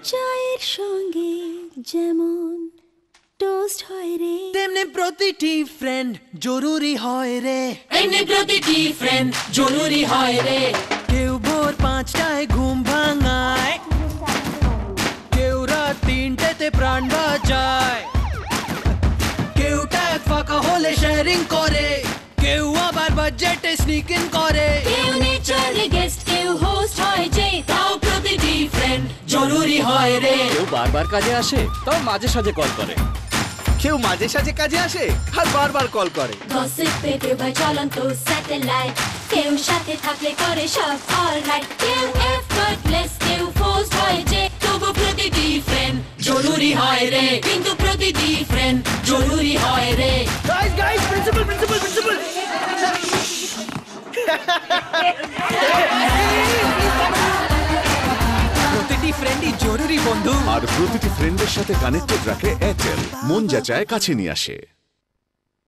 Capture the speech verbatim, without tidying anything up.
চায়ের সঙ্গে যেমন টোস্ট হয় রে, তেমনি প্রতিটি ফ্রেন্ড জরুরি হয় রে। এমনি প্রতিটি ফ্রেন্ড জরুরি হয় রে। কেউ ভোর পাঁচটায় ঘুম ভাঙায়, কেউ রাত তিনটেতে প্রাণ বাঁচায়, কেউ ট্যাগ ফাঁকা হলে শেয়ারিং করে, কেউ আবার বাজেটে স্নিকিং করে। কেউ নেচারে গেস্ট, কেউ হোস্ট হয় যে, তাও প্রতিটি ফ্রেন্ড জরুরি হয় রে। কেউ বারবার কাজে আসে, তাও মাঝে সাঝে কল করে। কেউ মাঝে সাঝে কাজে আসে আর বারবার কল করে। গসিপে কেউ ভাই চলন্ত স্যাটেলাইট, কেউ সাথে থাকলে করে সব অলরাইট। কেউ এফর্টলেস, কেউ ফোর্স হয় যে, তবু প্রতিটি ফ্রেন্ড জরুরি হয় রে। কিন্তু প্রতিটি ফ্রেন্ড জরুরি হয় রে। Guys guys principal principal principal প্রতিটি ফ্রেন্ডই জরুরি বন্ধু। আর প্রতিটি ফ্রেন্ডের সাথে কানেক্টেড রাখে এয়ারটেল, মন যা চায় কাছে নিয়ে আসে।